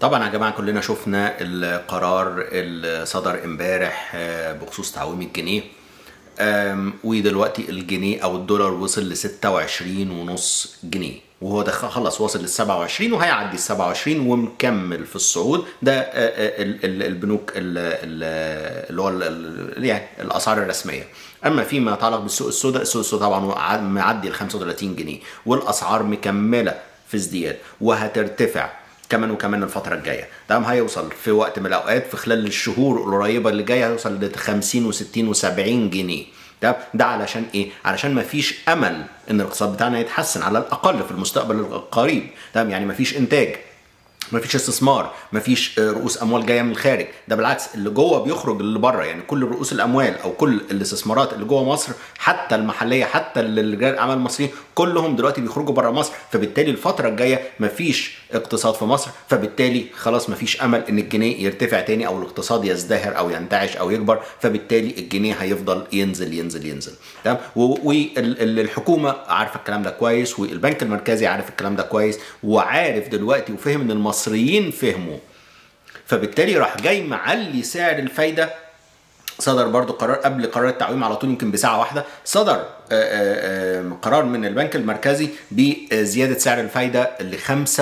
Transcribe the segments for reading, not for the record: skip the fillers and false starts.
طبعا يا جماعه كلنا شفنا القرار اللي صدر امبارح بخصوص تعويم الجنيه. ودلوقتي الجنيه او الدولار وصل ل 26.5 جنيه، وهو ده خلص واصل لل 27 وهيعدي ال 27 ومكمل في الصعود. ده البنوك اللي هو يعني الاسعار الرسميه. اما فيما يتعلق بالسوق السوداء، السوق السوداء طبعا معدي ال 35 جنيه والاسعار مكمله في ازدياد وهترتفع كمان وكمان الفترة الجاية. تمام، هيوصل في وقت من الأوقات في خلال الشهور القريبة اللي جاية هيوصل ل 50 و60 و70 جنيه. تمام، ده علشان إيه؟ علشان مفيش أمل إن الاقتصاد بتاعنا يتحسن على الأقل في المستقبل القريب. تمام، يعني مفيش إنتاج، مفيش استثمار، مفيش رؤوس اموال جايه من الخارج. ده بالعكس، اللي جوه بيخرج اللي بره. يعني كل رؤوس الاموال او كل الاستثمارات اللي جوه مصر حتى المحليه حتى رجال الاعمال المصريين كلهم دلوقتي بيخرجوا بره مصر. فبالتالي الفتره الجايه مفيش اقتصاد في مصر، فبالتالي خلاص مفيش امل ان الجنيه يرتفع تاني او الاقتصاد يزدهر او ينتعش او يكبر. فبالتالي الجنيه هيفضل ينزل ينزل ينزل. تمام، والحكومه عارفه الكلام ده كويس، والبنك المركزي عارف الكلام ده كويس، وعارف دلوقتي وفهم ان المصريين فهموا. فبالتالي راح جاي معلي سعر الفايده. صدر برضو قرار قبل قرار التعويم على طول، يمكن بساعه واحده صدر قرار من البنك المركزي بزياده سعر الفايده ل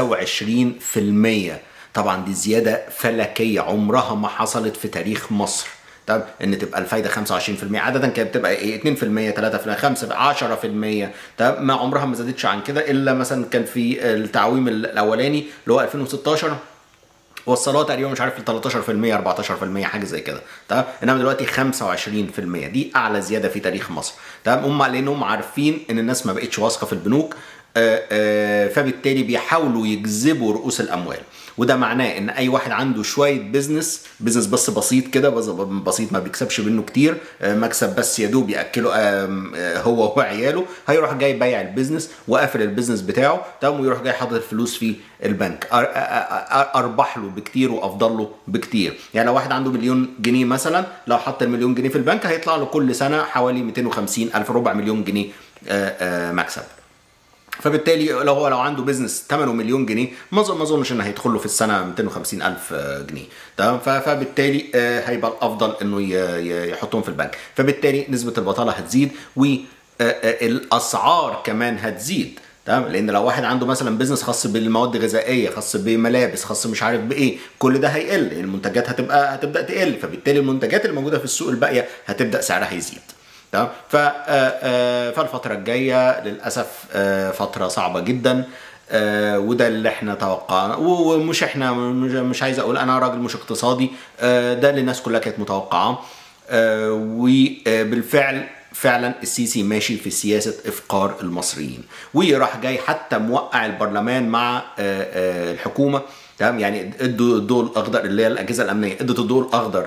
25%. طبعا دي زياده فلكيه عمرها ما حصلت في تاريخ مصر. طب ان تبقى الفايده 25%، عاده كانت بتبقى ايه 2%، 3%، 5%، 10%. طب ما عمرها ما زادتش عن كده، الا مثلا كان في التعويم الاولاني اللي هو 2016 وصلوها تقريبا مش عارف ل 13%، 14%، حاجه زي كده. تمام، انما دلوقتي 25%، دي اعلى زياده في تاريخ مصر. تمام، هم لانهم عارفين ان الناس ما بقتش واثقه في البنوك، فبالتالي بيحاولوا يجذبوا رؤوس الاموال. وده معناه ان اي واحد عنده شويه بيزنس بس بسيط كده، بسيط ما بيكسبش منه كتير، مكسب بس يا دوب ياكله هو وعياله، هيروح جاي بايع البيزنس وقافل البيزنس بتاعه. تمام، ويروح جاي حاطط الفلوس في البنك. اربح له بكتير وافضل له بكتير. يعني لو واحد عنده مليون جنيه مثلا، لو حط المليون جنيه في البنك هيطلع له كل سنه حوالي 250 الف، ربع مليون جنيه مكسب. فبالتالي لو عنده بيزنس ثمنه مليون جنيه، ما اظنش ان هيدخل له في السنه 250 الف جنيه. تمام، فبالتالي هيبقى الافضل انه يحطهم في البنك. فبالتالي نسبه البطاله هتزيد والاسعار كمان هتزيد. تمام، لان لو واحد عنده مثلا بيزنس خاص بالمواد الغذائيه، خاص بملابس، خاص مش عارف بايه، كل ده هيقل، المنتجات هتبدا تقل. فبالتالي المنتجات الموجوده في السوق الباقيه هتبدا سعرها يزيد. تمام، فالفترة الجاية للأسف فترة صعبة جدا، وده اللي احنا توقعناه. ومش احنا، مش عايز اقول انا راجل مش اقتصادي، ده اللي الناس كلها كانت متوقعاه. وبالفعل فعلا السيسي ماشي في سياسة إفقار المصريين، وراح جاي حتى موقع البرلمان مع الحكومة. تمام، يعني ادوا الضوء الاخضر اللي هي الاجهزه الامنيه، ادت الضوء الاخضر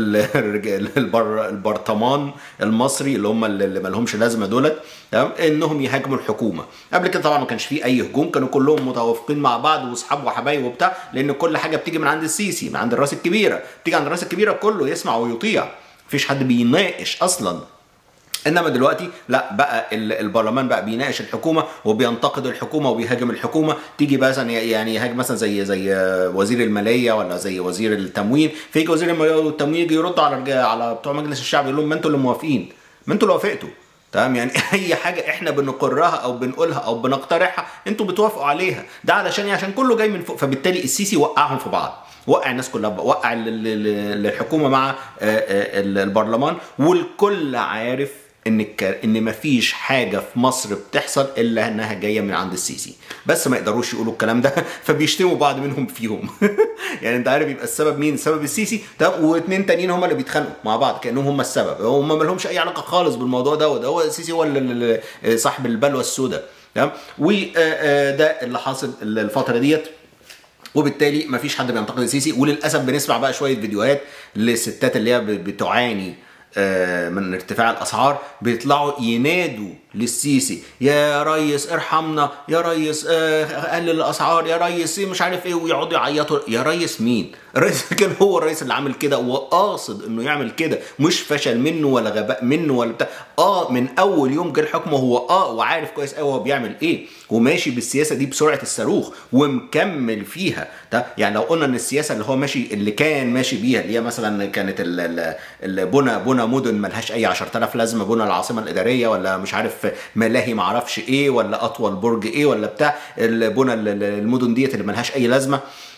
للبرطمان المصري اللي هم اللي ما لهمش لازمه دولت. تمام، انهم يهاجموا الحكومه. قبل كده طبعا ما كانش فيه اي هجوم، كانوا كلهم متوافقين مع بعض واصحاب وحبايب وبتاع، لان كل حاجه بتيجي من عند السيسي، من عند الراس الكبيره، بتيجي عند الراس الكبيره كله يسمع ويطيع، مفيش حد بيناقش اصلا. انما دلوقتي لا، بقى البرلمان بقى بيناقش الحكومه وبينتقد الحكومه وبيهاجم الحكومه. تيجي مثلا يعني يهاجم مثلا زي وزير الماليه ولا زي وزير التموين، فيجي وزير الماليه والتموين يجي يرد على بتوع مجلس الشعب، يقول لهم ما انتوا اللي موافقين، ما انتوا اللي وافقتوا. تمام، يعني اي حاجه احنا بنقرها او بنقولها او بنقترحها انتوا بتوافقوا عليها. ده عشان كله جاي من فوق. فبالتالي السيسي وقعهم في بعض، وقع الناس كلها، وقع الحكومه مع البرلمان، والكل عارف ان مفيش حاجه في مصر بتحصل الا انها جايه من عند السيسي، بس ما يقدروش يقولوا الكلام ده فبيشتموا بعض منهم فيهم. يعني انت عارف يبقى السبب مين؟ السبب السيسي. طب واثنين تانيين هم اللي بيتخانقوا مع بعض كانهم هم السبب، هم ما لهمش اي علاقه خالص بالموضوع ده هو السيسي هو صاحب البلوه السوداء. تمام، وده اللي حاصل الفتره ديت. وبالتالي مفيش حد بينتقد السيسي. وللاسف بنسمع بقى شويه فيديوهات للستات اللي هي بتعاني من ارتفاع الاسعار، بيطلعوا ينادوا للسيسي يا ريس ارحمنا، يا ريس قلل الاسعار، يا ريس مش عارف ايه، ويقعدوا يعيطوا. يا ريس مين؟ الرئيس كان هو الرئيس اللي عامل كده وقاصد انه يعمل كده، مش فشل منه ولا غباء منه ولا بتاع. من اول يوم جه الحكم هو وعارف كويس قوي هو بيعمل ايه، وماشي بالسياسه دي بسرعه الصاروخ ومكمل فيها. يعني لو قلنا ان السياسه اللي هو ماشي، اللي كان ماشي بيها، اللي هي مثلا كانت بنى مدن ملهاش اي 10,000 لازمه، بنى العاصمه الاداريه، ولا مش عارف ملاهي معرفش ايه، ولا اطول برج ايه، ولا بتاع، بنى المدن ديت اللي ملهاش اي لازمه.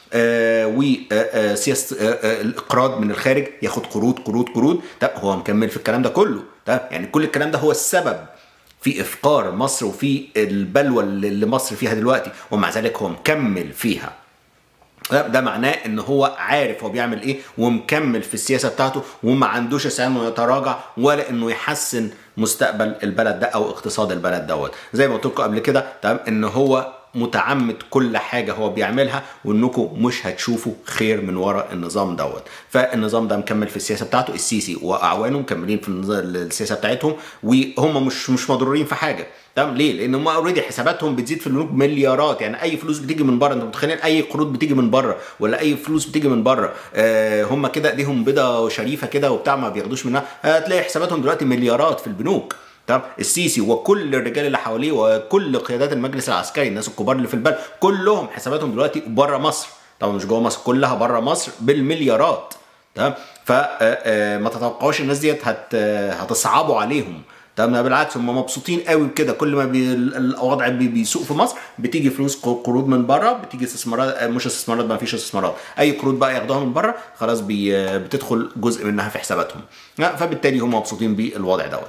وسياسه الاقراض من الخارج، ياخد قروض قروض قروض. طب هو مكمل في الكلام ده كله. طب يعني كل الكلام ده هو السبب في افقار مصر وفي البلوى اللي مصر فيها دلوقتي، ومع ذلك هو مكمل فيها. ده معناه ان هو عارف هو بيعمل ايه ومكمل في السياسه بتاعته، وما عندوش استعداد انه يتراجع ولا انه يحسن مستقبل البلد ده او اقتصاد البلد دوت. زي ما قلت لكم قبل كده، تمام، ان هو متعمد كل حاجه هو بيعملها، وانكم مش هتشوفوا خير من وراء النظام دوت. فالنظام ده مكمل في السياسه بتاعته، السيسي واعوانه مكملين في السياسه بتاعتهم، وهم مش مضرورين في حاجه. تمام. ليه؟ لان هم اوريدي حساباتهم بتزيد في البنوك مليارات. يعني اي فلوس بتيجي من بره، انتوا متخيلين اي قروض بتيجي من بره ولا اي فلوس بتيجي من بره، هم كده ايديهم بيضه شريفه كده وبتاع، ما بياخدوش منها. هتلاقي حساباتهم دلوقتي مليارات في البنوك. طب السيسي وكل الرجال اللي حواليه وكل قيادات المجلس العسكري، الناس الكبار اللي في البلد، كلهم حساباتهم دلوقتي بره مصر. طبعا مش جوه مصر، كلها بره مصر بالمليارات. تمام. فما تتوقعوش الناس ديت هتصعبوا عليهم. تمام. بالعكس هم مبسوطين قوي بكده. كل ما الوضع بيسوق في مصر، بتيجي فلوس قروض من بره، بتيجي استثمارات، مش استثمارات، ما فيش استثمارات، اي قروض بقى ياخدوها من بره، خلاص بتدخل جزء منها في حساباتهم. فبالتالي هم مبسوطين بالوضع دوت.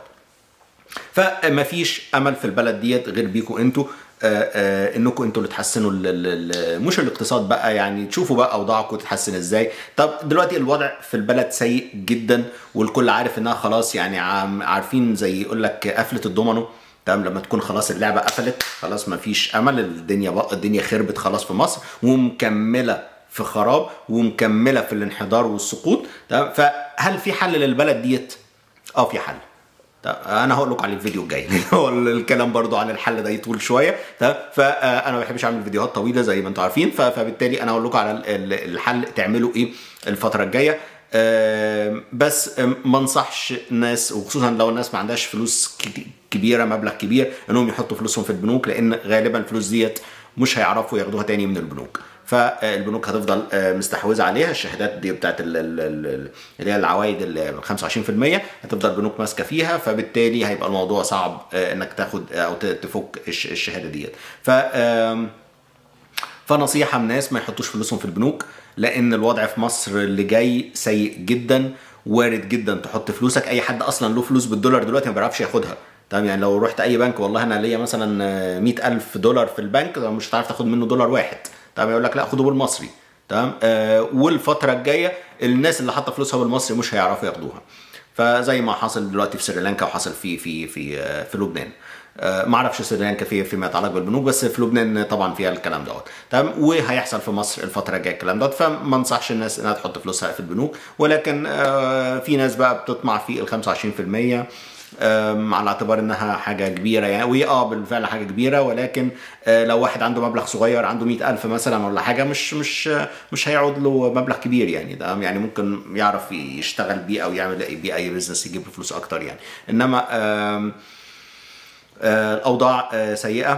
فما فيش امل في البلد ديت غير بيكم انتوا، انكم انتوا اللي تحسنوا مش الاقتصاد بقى، يعني تشوفوا بقى اوضاعكم تتحسن ازاي. طب دلوقتي الوضع في البلد سيء جدا، والكل عارف انها خلاص، يعني عارفين زي يقول لك قفله الضمنه. تمام. لما تكون خلاص اللعبه قفلت، خلاص ما فيش امل، الدنيا خربت خلاص في مصر، ومكمله في خراب، ومكمله في الانحدار والسقوط. تمام. فهل في حل للبلد ديت؟ في حل. انا هقول لكم على الفيديو الجاي. هو الكلام برضو عن الحل ده يطول شويه. فانا ما بحبش اعمل فيديوهات طويله زي ما انتم عارفين، فبالتالي انا هقول لكم على الحل تعملوا ايه الفتره الجايه. بس ما انصحش الناس، وخصوصا لو الناس ما عندهاش فلوس كبيره، مبلغ كبير، انهم يحطوا فلوسهم في البنوك، لان غالبا الفلوس ديت مش هيعرفوا ياخدوها تاني من البنوك. فالبنوك هتفضل مستحوذه عليها. الشهادات دي بتاعت اللي هي العوائد ال 25% هتفضل البنوك ماسكه فيها، فبالتالي هيبقى الموضوع صعب انك تاخد او تفك الشهاده ديت. فنصيحه من الناس ما يحطوش فلوسهم في البنوك، لان الوضع في مصر اللي جاي سيء جدا. وارد جدا تحط فلوسك، اي حد اصلا له فلوس بالدولار دلوقتي ما بيعرفش ياخدها. تمام. يعني لو رحت اي بنك، والله انا ليا مثلا 100,000 دولار في البنك، مش هتعرف تاخد منه دولار واحد. تمام. يقول لك لا خده بالمصري. تمام. والفتره الجايه الناس اللي حاطه فلوسها بالمصري مش هيعرفوا ياخدوها. فزي ما حصل دلوقتي في سريلانكا، وحصل في لبنان. ما اعرفش سريلانكا فيما يتعلق بالبنوك، بس في لبنان طبعا فيها الكلام دوت. تمام. وهيحصل في مصر الفتره الجايه الكلام دوت. فما انصحش الناس انها تحط فلوسها في البنوك، ولكن في ناس بقى بتطمع في ال 25%، على اعتبار انها حاجه كبيره يعني. وهي بالفعل حاجه كبيره، ولكن لو واحد عنده مبلغ صغير، عنده 100,000 مثلا ولا حاجه، مش هيعود له مبلغ كبير يعني. ده يعني ممكن يعرف يشتغل بيه او يعمل بيه اي بزنس يجيب له فلوس اكتر يعني. انما الاوضاع سيئه.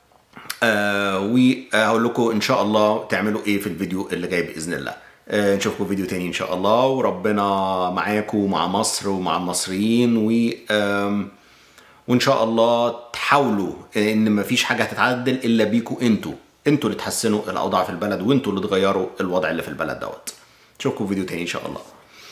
وهقول لكم ان شاء الله تعملوا ايه في الفيديو اللي جاي باذن الله. نشوفكم فيديو تاني ان شاء الله، وربنا معاكم ومع مصر ومع المصريين. وان شاء الله تحاولوا ان مفيش حاجه هتتعدل الا بيكم انتوا اللي تحسنوا الاوضاع في البلد، وانتوا اللي تغيروا الوضع اللي في البلد دوت. نشوفكم فيديو تاني ان شاء الله.